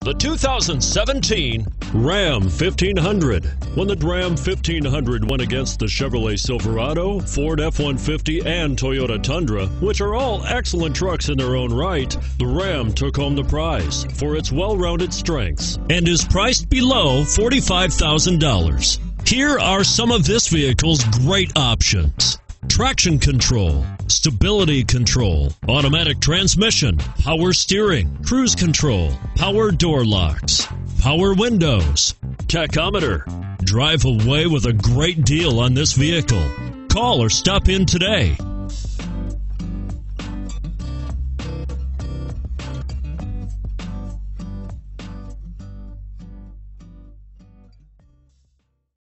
The 2017 Ram 1500. When the Ram 1500 went against the Chevrolet Silverado, Ford F-150, and Toyota Tundra, which are all excellent trucks in their own right, the Ram took home the prize for its well-rounded strengths and is priced below $45,000. Here are some of this vehicle's great options: traction control, stability control, automatic transmission, power steering, cruise control, power door locks, power windows, tachometer. Drive away with a great deal on this vehicle. Call or stop in today.